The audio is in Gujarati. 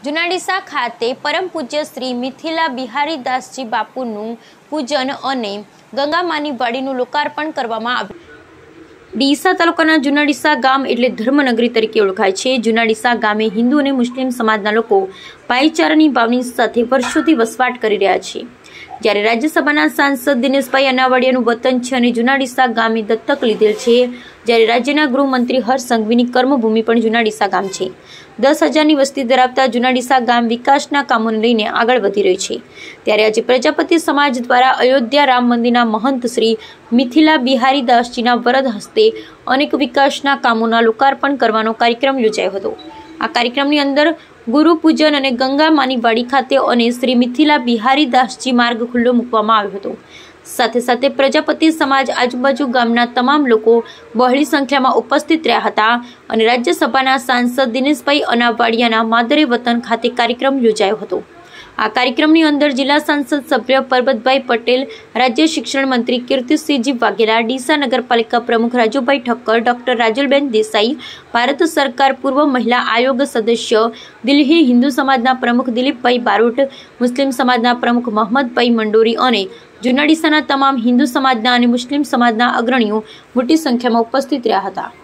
જૂના ડીસા ખાતે પરમ પૂજ્ય શ્રી મિથિલા બિહારીદાસજી બાપુનું પૂજન અને ગંગામાની વાડીનું લોકાર્પણ કરવામાં આવ્યું। ડીસા તાલુકાના જૂના ડીસા ગામ એટલે ધર્મનગરી તરીકે ઓળખાય છે। જૂના ડીસા ગામે હિન્દુ અને મુસ્લિમ સમાજના લોકો ભાઈચારાની ભાવની સાથે વર્ષોથી વસવાટ કરી રહ્યા છે। જ્યારે રાજ્યસભાના સાંસદ દિનેશભાઈ અનાવાડિયાનું વતન છે અને જૂના ડીસા ગામે દત્તક લીધેલ છે। જ્યારે રાજ્યના ગૃહમંત્રી હર્ષ સંઘવીની કર્મભૂમિ પણ જૂના ડીસા ગામ છે। 10,000ની વસ્તી ધરાવતા જૂના ડીસા ગામ વિકાસના કામોને લઈને આગળ વધી રહ્યું છે। ત્યારે આજે પ્રજાપતિ સમાજ દ્વારા અયોધ્યા રામ મંદિરના મહંત શ્રી મિથિલા બિહારીદાસજીના વરદ હસ્તે અનેક વિકાસના કામોના લોકાર્પણ કરવાનો કાર્યક્રમ યોજાયો હતો। આ કાર્યક્રમની અંદર ગુરુ પૂજન અને ગંગા માની વાડી ખાતે અને શ્રી મિથિલા બિહારીદાસજી માર્ગ ખુલ્લો મૂકવામાં આવ્યો હતો। સાથે સાથે પ્રજાપતિ સમાજ આજુબાજુ ગામના તમામ લોકો બહોળી સંખ્યામાં ઉપસ્થિત રહ્યા હતા અને રાજ્યસભાના સાંસદ દિનેશભાઈ અનાવાડિયાના માદરે વતન ખાતે કાર્યક્રમ યોજાયો હતો। આ કાર્યક્રમની અંદર જિલ્લા સાંસદ સભ્ય પરબતભાઈ પટેલ, રાજ્ય શિક્ષણ મંત્રી કીર્તિસિંહજી વાઘેલા, ડીસા નગરપાલિકા પ્રમુખ રાજુભાઈ ઠક્કર, ડોક્ટર રાજુલબેન દેસાઈ, ભારત સરકાર પૂર્વ મહિલા આયોગ સદસ્ય દિલ્હી હિન્દુ સમાજના પ્રમુખ દિલીપભાઈ બારોટ, મુસ્લિમ સમાજના પ્રમુખ મોહમ્મદભાઈ મંડોરી અને જૂના ડીસાના તમામ હિન્દુ સમાજના અને મુસ્લિમ સમાજના અગ્રણીઓ મોટી સંખ્યામાં ઉપસ્થિત રહ્યા હતા।